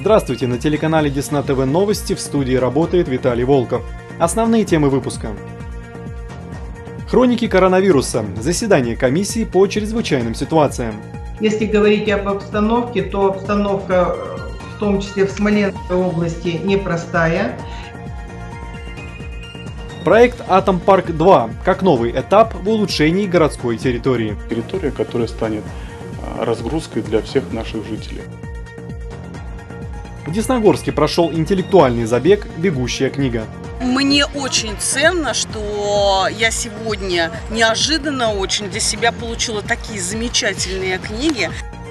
Здравствуйте, на телеканале Десна ТВ новости, в студии работает Виталий Волков. Основные темы выпуска. Хроники коронавируса. Заседание комиссии по чрезвычайным ситуациям. Если говорить об обстановке, то обстановка, в том числе в Смоленской области, непростая. Проект «Атомпарк-2» как новый этап в улучшении городской территории. Территория, которая станет разгрузкой для всех наших жителей. В Десногорске прошел интеллектуальный забег «Бегущая книга». Мне очень ценно, что я сегодня неожиданно очень для себя получила такие замечательные книги.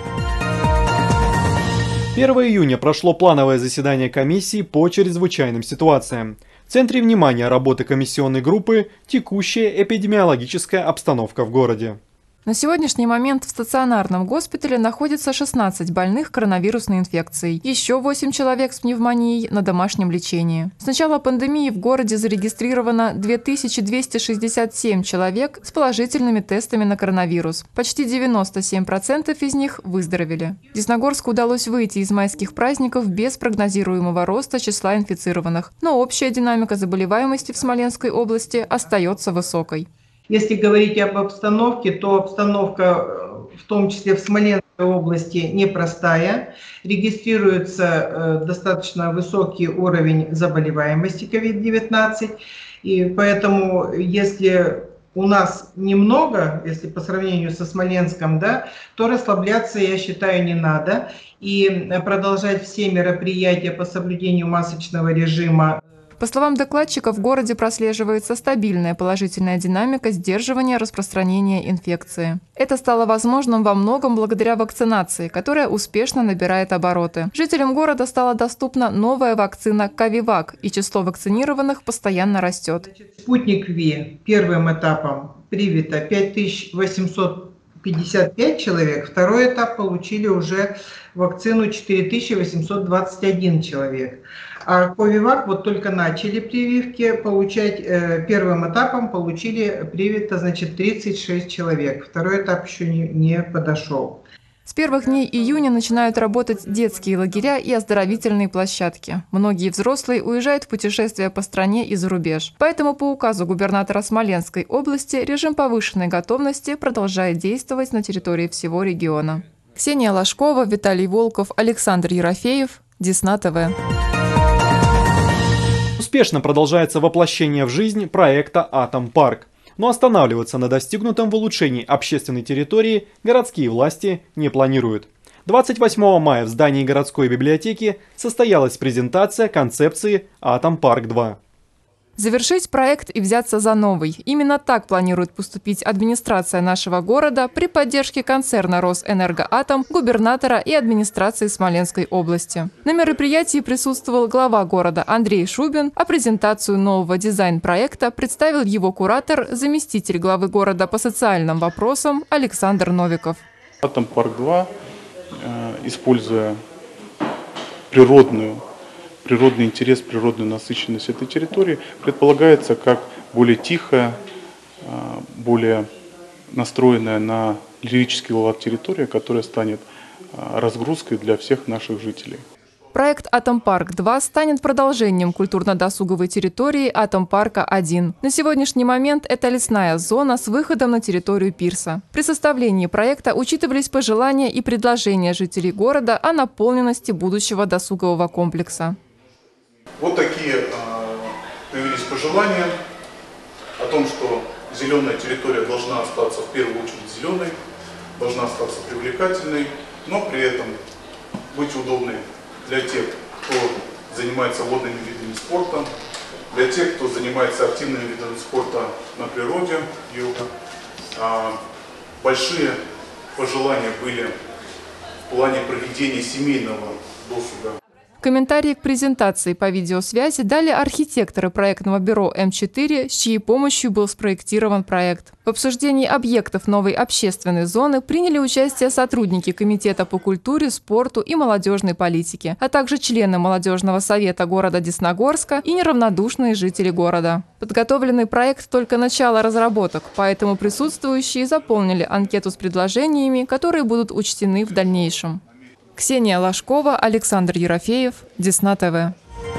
1 июня прошло плановое заседание комиссии по чрезвычайным ситуациям. В центре внимания работы комиссионной группы текущая эпидемиологическая обстановка в городе. На сегодняшний момент в стационарном госпитале находится 16 больных коронавирусной инфекцией. Еще 8 человек с пневмонией на домашнем лечении. С начала пандемии в городе зарегистрировано 2267 человек с положительными тестами на коронавирус. Почти 97% из них выздоровели. Десногорску удалось выйти из майских праздников без прогнозируемого роста числа инфицированных. Но общая динамика заболеваемости в Смоленской области остается высокой. Если говорить об обстановке, то обстановка, в том числе в Смоленской области, непростая. Регистрируется достаточно высокий уровень заболеваемости COVID-19. И поэтому, если у нас немного, если по сравнению со Смоленском, да, то расслабляться, я считаю, не надо. И продолжать все мероприятия по соблюдению масочного режима. По словам докладчика, в городе прослеживается стабильная положительная динамика сдерживания распространения инфекции. Это стало возможным во многом благодаря вакцинации, которая успешно набирает обороты. Жителям города стала доступна новая вакцина «Ковивак», и число вакцинированных постоянно растет. Спутник Ви первым этапом привито 5855 человек, второй этап получили уже вакцину 4821 человек. А Ковивак вот только начали прививки получать, первым этапом получили привито, значит, 36 человек. Второй этап еще не подошел. С первых дней июня начинают работать детские лагеря и оздоровительные площадки. Многие взрослые уезжают в путешествия по стране и за рубеж. Поэтому по указу губернатора Смоленской области режим повышенной готовности продолжает действовать на территории всего региона. Ксения Ложкова, Виталий Волков, Александр Ерофеев, Десна ТВ. Успешно продолжается воплощение в жизнь проекта «Атомпарк». Но останавливаться на достигнутом в улучшении общественной территории городские власти не планируют. 28 мая в здании городской библиотеки состоялась презентация концепции «Атомпарк-2». Завершить проект и взяться за новый. Именно так планирует поступить администрация нашего города при поддержке концерна «Росэнергоатом», губернатора и администрации Смоленской области. На мероприятии присутствовал глава города Андрей Шубин, а презентацию нового дизайн-проекта представил его куратор, заместитель главы города по социальным вопросам Александр Новиков. «Атомпарк-2», используя природный интерес, природную насыщенность этой территории, предполагается как более тихая, более настроенная на лирический лад территория, которая станет разгрузкой для всех наших жителей. Проект «Атомпарк-2» станет продолжением культурно-досуговой территории «Атомпарка-1». На сегодняшний момент это лесная зона с выходом на территорию пирса. При составлении проекта учитывались пожелания и предложения жителей города о наполненности будущего досугового комплекса. Вот такие появились пожелания о том, что зеленая территория должна остаться в первую очередь зеленой, должна остаться привлекательной, но при этом быть удобной для тех, кто занимается водными видами спорта, для тех, кто занимается активными видами спорта на природе, йога. Большие пожелания были в плане проведения семейного досуга. Комментарии к презентации по видеосвязи дали архитекторы проектного бюро М4, с чьей помощью был спроектирован проект. В обсуждении объектов новой общественной зоны приняли участие сотрудники Комитета по культуре, спорту и молодежной политике, а также члены молодежного совета города Десногорска и неравнодушные жители города. Подготовленный проект только начало разработок, поэтому присутствующие заполнили анкету с предложениями, которые будут учтены в дальнейшем. Ксения Ложкова, Александр Ерофеев, Десна ТВ.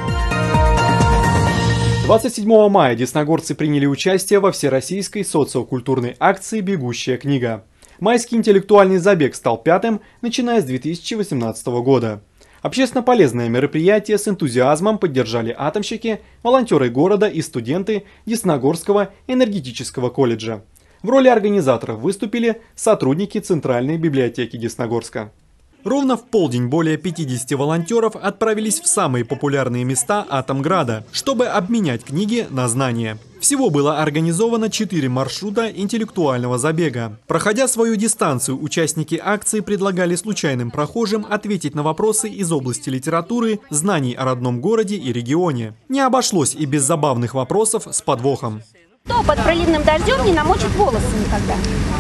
27 мая десногорцы приняли участие во всероссийской социокультурной акции «Бегущая книга». Майский интеллектуальный забег стал пятым, начиная с 2018 года. Общественно полезное мероприятие с энтузиазмом поддержали атомщики, волонтеры города и студенты Десногорского энергетического колледжа. В роли организаторов выступили сотрудники Центральной библиотеки Десногорска. Ровно в полдень более 50 волонтеров отправились в самые популярные места Атомграда, чтобы обменять книги на знания. Всего было организовано 4 маршрута интеллектуального забега. Проходя свою дистанцию, участники акции предлагали случайным прохожим ответить на вопросы из области литературы, знаний о родном городе и регионе. Не обошлось и без забавных вопросов с подвохом. Кто под проливным дождем не намочит волосы никогда?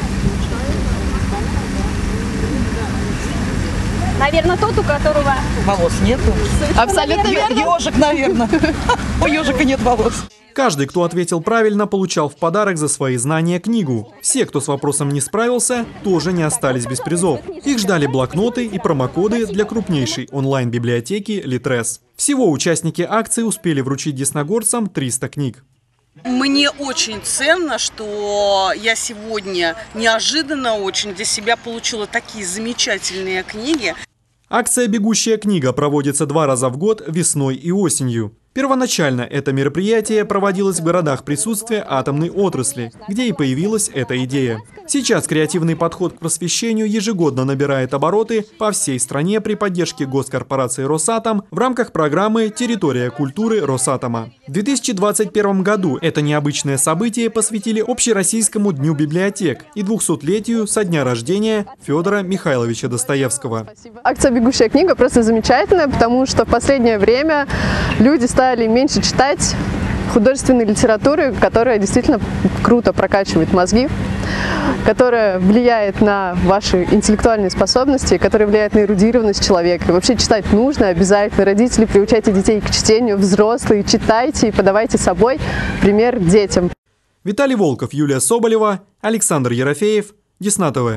Наверное, тот, у которого волос нету. Абсолютно верно. Ежик, наверное. У ежика нет волос. Каждый, кто ответил правильно, получал в подарок за свои знания книгу. Все, кто с вопросом не справился, тоже не остались без призов. Их ждали блокноты и промокоды для крупнейшей онлайн-библиотеки Литрес. Всего участники акции успели вручить десногорцам 300 книг. Мне очень ценно, что я сегодня неожиданно очень для себя получила такие замечательные книги. Акция «Бегущая книга» проводится 2 раза в год, весной и осенью. Первоначально это мероприятие проводилось в городах присутствия атомной отрасли, где и появилась эта идея. Сейчас креативный подход к просвещению ежегодно набирает обороты по всей стране при поддержке госкорпорации «Росатом» в рамках программы «Территория культуры Росатома». В 2021 году это необычное событие посвятили Общероссийскому дню библиотек и 200-летию со дня рождения Федора Михайловича Достоевского. Акция «Бегущая книга» просто замечательная, потому что в последнее время люди стали меньше читать художественной литературы, которая действительно круто прокачивает мозги, которая влияет на ваши интеллектуальные способности, которая влияет на эрудированность человека. И вообще читать нужно обязательно. Родители, приучайте детей к чтению, взрослые, читайте и подавайте собой пример детям. Виталий Волков, Юлия Соболева, Александр Ерофеев, Десна ТВ.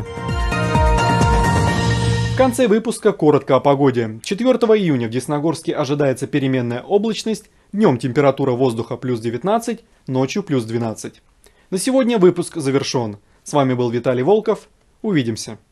В конце выпуска коротко о погоде. 4 июня в Десногорске ожидается переменная облачность, днем температура воздуха плюс 19, ночью плюс 12. На сегодня выпуск завершен. С вами был Виталий Волков. Увидимся.